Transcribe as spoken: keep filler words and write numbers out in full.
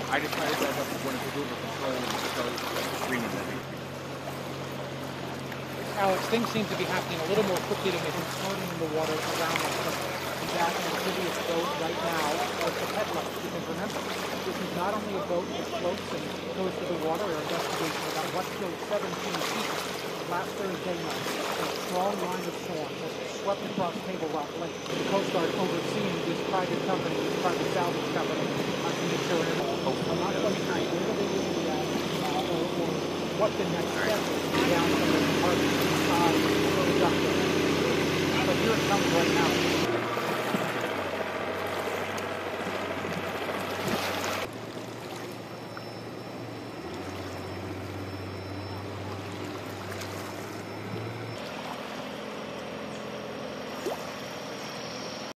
I decided that when it was over control and start screaming at me. Alex, things seem to be happening a little more quickly than they've been floating in the water around us. That amphibious boat right now was the headlights. Because remember, this is not only a boat that floats and goes to the water or investigation about what killed seventeen people last Thursday night. A strong line of storm has swept across Table Rock Lake. The Coast Guard overseeing this private company, this private salvage company, uh, to make sure everyone. I'm not quite sure where they will be at uh, or, or what the next step is down from the department. Uh, but here it comes right now.